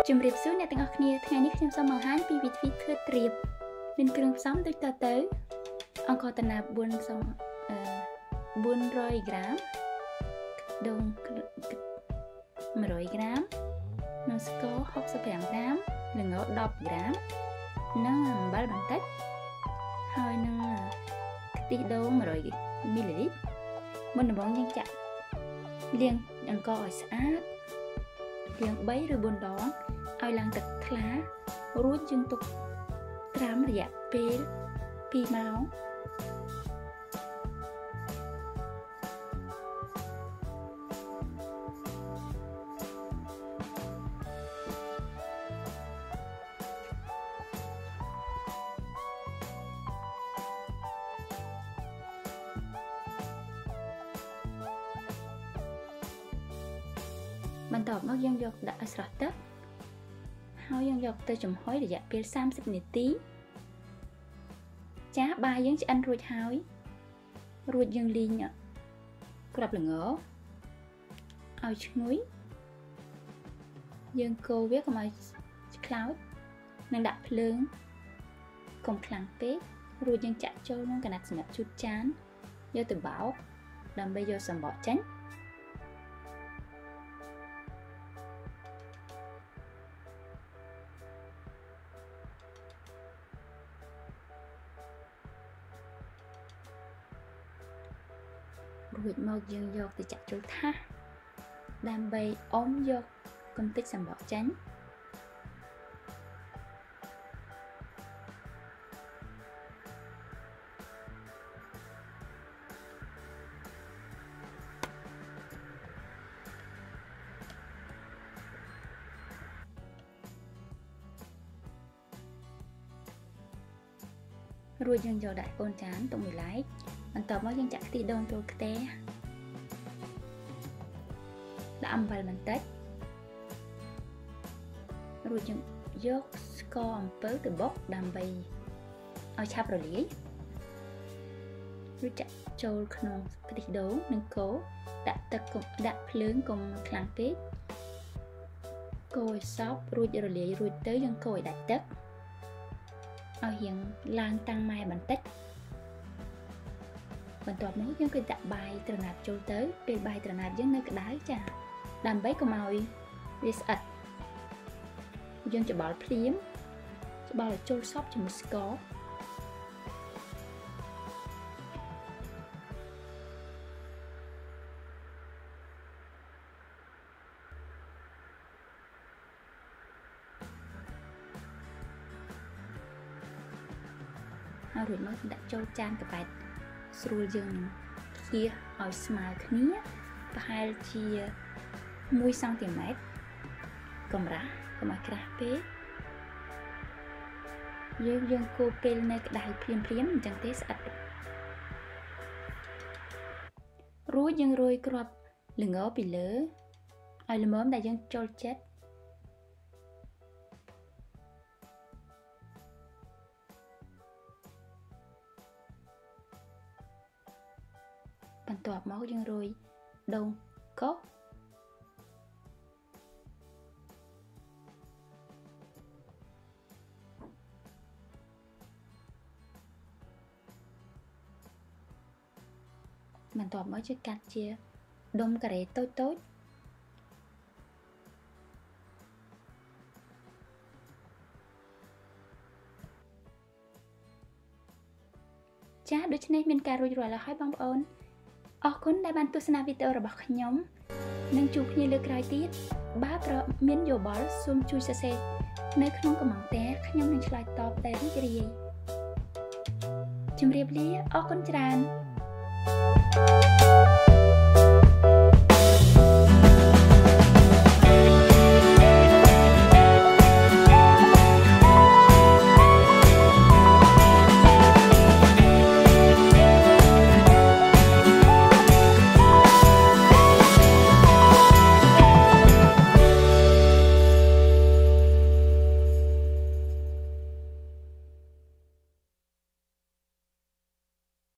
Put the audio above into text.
Chùm riêng xứ nàyទាំងអស់គ្នាថ្ងៃនេះខ្ញុំសូមបង្ហាញពីវិធីធ្វើត្រៀបមានគ្រឿងផ្សំដូចតទៅអង្គរតណា400 ក្រាមដូង100 ក្រាមនិងស្ករ65 ក្រាមល្ង10 ក្រាមនិងអំបិលបន្តិចហើយនឹងខ្ទិះដូង100 មីលីលីត្រមុនដំបូងយើងចាក់លាងអង្គរឲ្យស្អាតលាង3ឬ4ដងឲ្យឡើងទឹកថ្លារួចយើងទុកត្រាំរយៈពេល2ម៉ោងបន្ទាប់មកយើងយកដាក់ឲ្យស្រស់ទឹកហើយយើងយកទៅចំហុយរយៈពេល30 នាទីចាបាយយើងឆ្អិនរួចហើយរួចយើងលីងគ្រាប់ល្ងឲ្យឈ្ងុយយើងកូរវាកុំឲ្យខ្លោចនិងដាក់ភ្លើងកុំខ្លាំងពេករួចយើងចាក់ចូលក្នុងកណាត់សម្រាប់ជូតចានយកទៅបោកដើម្បីយកសំបកចេញរួចមកយើងយកទៅចាក់ចូលថាសដើម្បីអុំយកកម្ទេចសំបកចេញរួចយើងយកដាក់កូនចានទុកមួយឡែកបន្ទាប់មកយើងចាក់ខ្ទិះដូងចូលខ្ទះដាក់អំបិលបន្តិចរួចយើងយកស្ករអំពៅទៅបុកដើម្បីឲ្យឆាប់រលាយរួចចាក់ចូលក្នុងខ្ទិះដូងនិងកូរដាក់ទឹកដាក់ភ្លើងកុំខ្លាំងពេកកូរឲ្យសព្វរួចរលាយរួចទៅយើងកូរឲ្យដាច់ទឹកឲ្យរៀងឡើងតាំងម៉ែបន្តិចបន្ទាប់មកយើងគឺដាក់បាយត្រណាប់ចូលទៅពេលបាយត្រណាប់យើងនៅក្តៅចាដើម្បីកុំឲ្យវាស្អិតយើងច្បល់ភ្លាមច្បល់ឲ្យចូលសព្វជាមួយស្ករហើយរួចមកដាក់ចូលចានកប៉ែតស្រួលយើងនឹងគៀសឲ្យស្មើគ្នាប្រហែលជា1 សង់ទីម៉ែត្រកម្រាស់កុំឲ្យក្រាស់ពេកយើងកូរពេលនៅក្តៅភ្លាមអញ្ចឹងទេស្អិតរួចយើងរោយគ្រាប់ល្ងពីលើឲ្យល្មមដែលយើងចូលចិត្តបន្ទាប់មកយើងរោយដូងកោសបន្ទាប់មកយើងកាត់ជាដុំការ៉េតូចចាដូច្នេះមានការរួចរាល់ហើយបងប្អូនអរគុណដែលបានទស្សនាវីដេអូរបស់ខ្ញុំនិងជួបគ្នាលើកក្រោយទៀតបើមានយោបល់សូមជួយសរសេរនៅក្នុងកំណែខ្ញុំនឹងឆ្លើយតបតែរីករាយជម្រាបលាអរគុណច្រើន